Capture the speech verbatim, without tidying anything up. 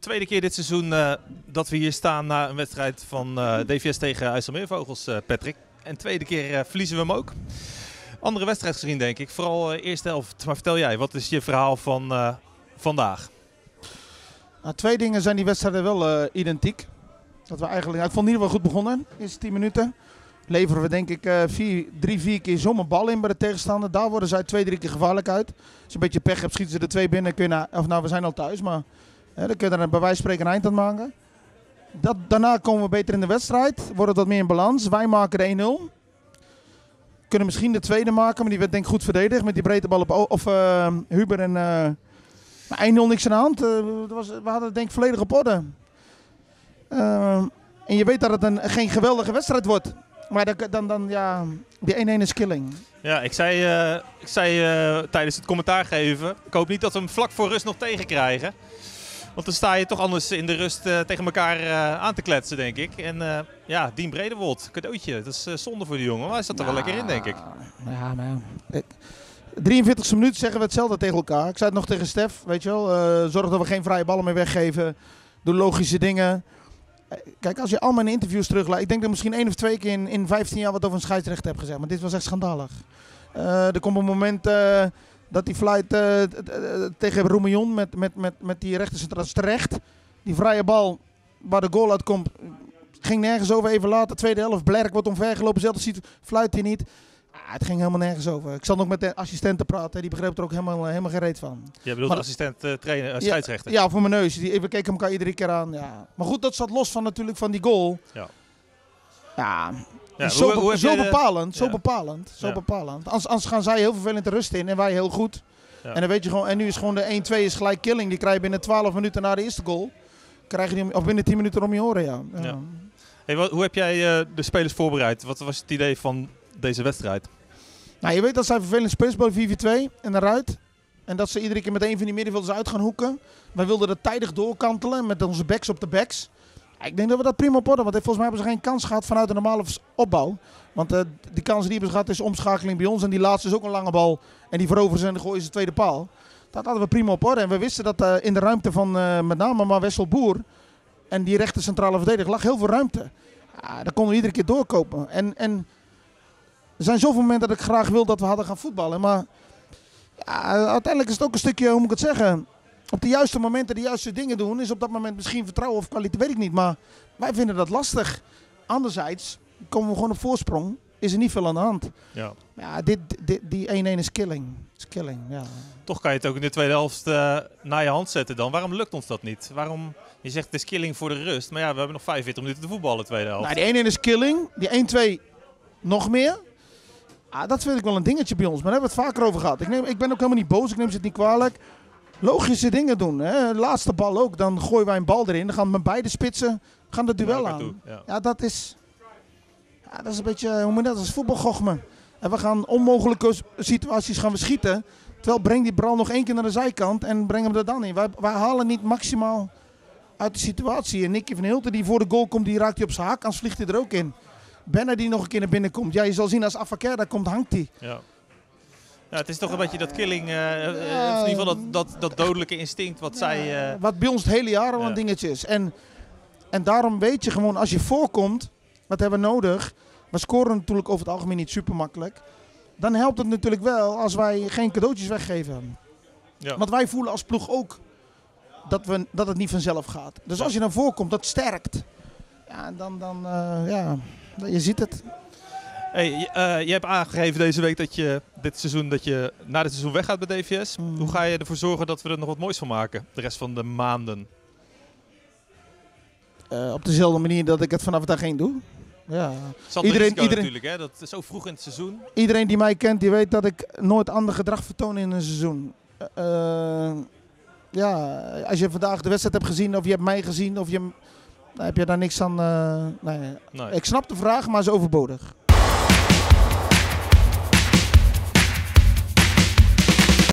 tweede keer dit seizoen uh, dat we hier staan na een wedstrijd van uh, D V S tegen IJsselmeervogels, uh, Patrick. En tweede keer uh, verliezen we hem ook. Andere wedstrijd gezien, denk ik. Vooral uh, eerste helft. Maar vertel jij, wat is je verhaal van uh, vandaag? Nou, twee dingen zijn die wedstrijden wel uh, identiek. Dat we eigenlijk, ik vond in ieder geval goed begonnen, de eerste tien minuten. Leveren we denk ik uh, vier, drie, vier keer zomaar bal in bij de tegenstander. Daar worden zij twee, drie keer gevaarlijk uit. Als je een beetje pech hebt, schieten ze er twee binnen. Kun je na, of nou, we zijn al thuis, maar hè, dan kun je er bij wijze van spreken een eind aan maken. Dat, daarna komen we beter in de wedstrijd. Wordt het wat meer in balans. Wij maken de één nul. Kunnen misschien de tweede maken, maar die werd denk ik goed verdedigd. Met die breedte bal op of, uh, Huber en uh, één nul niks aan de hand. Uh, was, we hadden het denk ik volledig op orde. Uh, en je weet dat het een, geen geweldige wedstrijd wordt. Maar dan, dan, dan ja, die één-één is killing. Ja, ik zei, uh, ik zei uh, tijdens het commentaar geven, ik hoop niet dat we hem vlak voor rust nog tegenkrijgen. Want dan sta je toch anders in de rust uh, tegen elkaar uh, aan te kletsen, denk ik. En uh, ja, Dien Bredewold, cadeautje. Dat is uh, zonde voor de jongen, maar hij zat er ja, wel lekker in, denk ik. Ja, maar ja. drieënveertigste minuut zeggen we hetzelfde tegen elkaar. Ik zei het nog tegen Stef, weet je wel. Uh, zorg dat we geen vrije ballen meer weggeven. Doe logische dingen. Kijk, als je al mijn interviews teruglaat, ik denk dat ik misschien één of twee keer in, in vijftien jaar wat over een scheidsrechter heb gezegd. Maar dit was echt schandalig. Uh, er komt een moment uh, dat die fluit uh, tegen Roemillon met, met, met, met die rechtercentraal terecht. Die vrije bal waar de goal uit komt, ging nergens over. Even later, tweede helft, Blerk wordt omvergelopen. Zelfs ziet, fluit hij niet. Ah, het ging helemaal nergens over. Ik zat nog met de assistenten praten, die begreep er ook helemaal, helemaal geen reet van. Je bedoelt maar, assistent uh, trainer, uh, scheidsrechter? Ja, ja, voor mijn neus. Die, we keken elkaar iedere keer aan. Ja. Maar goed, dat zat los van natuurlijk van die goal. Ja. Ja, ja zo, hoe, hoe zo bepalend, de... zo ja. bepalend, zo ja. bepalend. Anders, anders gaan zij heel vervelend de rust in en wij heel goed. Ja. En dan weet je gewoon, en nu is gewoon de één twee is gelijk killing. Die krijg je binnen twaalf minuten na de eerste goal. Krijg je die, of binnen tien minuten om je oren, ja. ja. ja. Hey, wat, hoe heb jij uh, de spelers voorbereid? Wat was het idee van deze wedstrijd? Nou, je weet dat zij vervelend spelers bij vier vier twee en eruit. En dat ze iedere keer met een van die middenvelders uit gaan hoeken. Wij wilden dat tijdig doorkantelen met onze backs op de backs. Ik denk dat we dat prima op orde, want volgens mij hebben ze geen kans gehad vanuit de normale opbouw. Want uh, die kans die hebben ze gehad is omschakeling bij ons. En die laatste is ook een lange bal. En die veroveren ze en gooien ze de tweede paal. Dat hadden we prima op orde. En we wisten dat uh, in de ruimte van uh, met name maar Wessel Boer en die rechter centrale verdediger lag heel veel ruimte. Ja, daar konden we iedere keer doorkopen. En, en er zijn zoveel momenten dat ik graag wil dat we hadden gaan voetballen. Maar ja, uiteindelijk is het ook een stukje, hoe moet ik het zeggen, op de juiste momenten de juiste dingen doen. Is op dat moment misschien vertrouwen of kwaliteit, weet ik niet. Maar wij vinden dat lastig. Anderzijds komen we gewoon op voorsprong. Is er niet veel aan de hand. Ja, ja dit, dit, die één-één is killing. Is killing, ja. Toch kan je het ook in de tweede helft uh, naar je hand zetten dan. Waarom lukt ons dat niet? Waarom, je zegt het is killing voor de rust. Maar ja, we hebben nog vijfenveertig minuten te voetballen in de tweede helft. Nou, die één-één is killing. Die één twee nog meer. Ah, dat vind ik wel een dingetje bij ons. Maar daar hebben we het vaker over gehad. Ik, neem, ik ben ook helemaal niet boos. Ik neem ze het niet kwalijk. Logische dingen doen. Hè. Laatste bal ook. Dan gooien wij een bal erin. Dan gaan we met beide spitsen gaan het duel aan. Toe, ja. ja, dat is... Ja, dat is een beetje... Hoe moet dat? Dat is voetbalgochme. En we gaan onmogelijke situaties gaan we schieten. Terwijl breng die bal nog één keer naar de zijkant. En breng hem er dan in. Wij, wij halen niet maximaal uit de situatie. En Nicky van Hilten die voor de goal komt. Die raakt hij op zijn haak. Anders vliegt hij er ook in. Benner die nog een keer naar binnen komt. Ja, je zal zien als Afakar daar komt, hangt hij. Ja. Ja, het is toch een beetje dat killing, uh, ja, in ieder geval dat, dat, dat dodelijke instinct wat ja, zij... Uh... Wat bij ons het hele jaar al ja. een dingetje is. En, en daarom weet je gewoon, als je voorkomt, wat hebben we nodig? We scoren natuurlijk over het algemeen niet super makkelijk. Dan helpt het natuurlijk wel als wij geen cadeautjes weggeven. Ja. Want wij voelen als ploeg ook dat, we, dat het niet vanzelf gaat. Dus als je dan voorkomt, dat sterkt. Ja, dan, dan uh, ja, je ziet het. Hey, uh, je hebt aangegeven deze week dat je dit seizoen dat je na dit seizoen weggaat bij D V S. Mm. Hoe ga je ervoor zorgen dat we er nog wat moois van maken de rest van de maanden? Uh, op dezelfde manier dat ik het vanaf dag één doe. Ja. Iedereen, iedereen natuurlijk, hè? Dat is zo vroeg in het seizoen. Iedereen die mij kent, die weet dat ik nooit ander gedrag vertoon in een seizoen. Uh, ja, als je vandaag de wedstrijd hebt gezien of je hebt mij gezien, of je, dan heb je daar niks aan. Uh, nee. Nee. Ik snap de vraag, maar is overbodig.